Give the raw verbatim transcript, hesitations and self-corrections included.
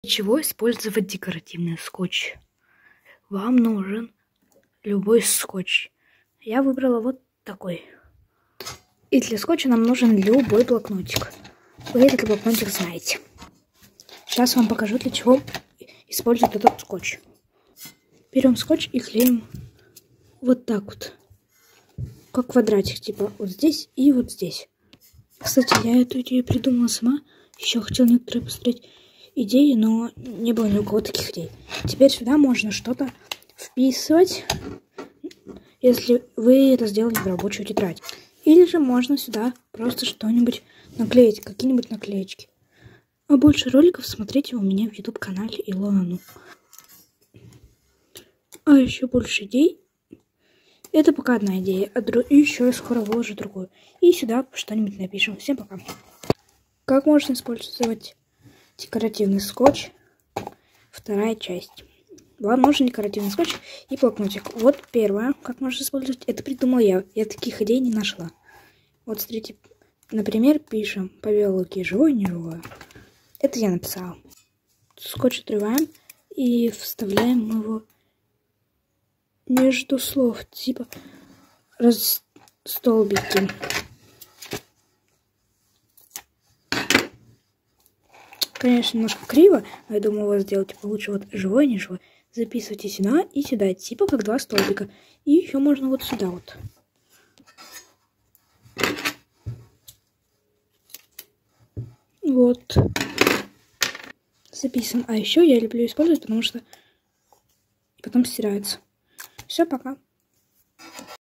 чего использовать декоративный скотч? Вам нужен любой скотч. Я выбрала вот такой. И для скотча нам нужен любой блокнотик. Вы этот блокнотик знаете. Сейчас вам покажу, для чего используют этот скотч. Берем скотч и клеим вот так вот. Как квадратик, типа вот здесь и вот здесь. Кстати, я эту идею придумала сама. Еще хотела некоторые посмотреть идеи, но не было ни у кого таких идей. Теперь сюда можно что-то вписывать, если вы это сделали в рабочую тетрадь. Или же можно сюда просто что-нибудь наклеить, какие-нибудь наклеечки. А больше роликов смотрите у меня в YouTube-канале Илона Ну. А еще больше идей. Это пока одна идея, а дру... и еще я скоро выложу другую. И сюда что-нибудь напишем. Всем пока. Как можно использовать декоративный скотч? Вторая часть. Вам нужен декоративный скотч и блокнотик. Вот первое, как можно использовать, это придумал я. Я таких идей не нашла. Вот смотрите, например, пишем по биологии живое, не живое. Это я написала. Скотч отрываем и вставляем его между слов, типа раз столбики. Конечно, немножко криво, но я думаю, у вас сделать получше вот живое, не живое. Записывайте сюда и сюда, типа как два столбика. И еще можно вот сюда вот. Вот. Записываем. А еще я люблю использовать, потому что потом стирается. Все, пока.